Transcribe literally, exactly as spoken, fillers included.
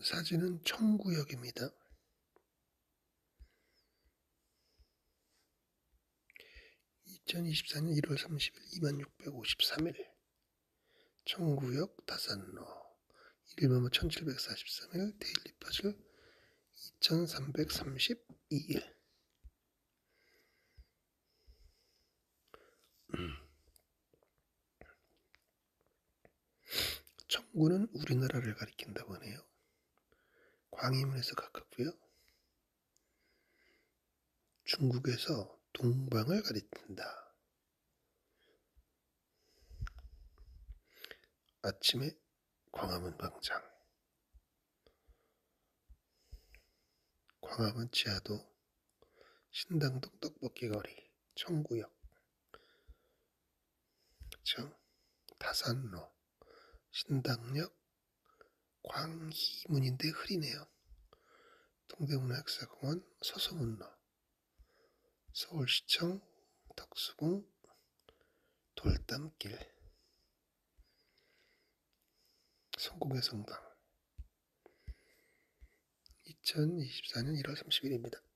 사진은 청구역입니다. 이천이십사년 일월 삼십일 이만육백오십삼 일 청구역 다산로 일일번호 천칠백사십삼 일 데일리 퍼즐 이천삼백삼십이 일. 음. 청구는 우리나라를 가리킨다고 하네요. 광화문에서 가깝고요. 중국에서 동방을 가리킨다. 아침에 광화문 광장, 광화문 지하도, 신당동 떡볶이 거리, 청구역, 그쵸? 다산로, 신당역, 광희문인데 흐리네요. 동대문화역사공원, 서소문로, 서울시청, 덕수궁, 돌담길, 성공의 성당. 이천이십사년 일월 삼십일입니다.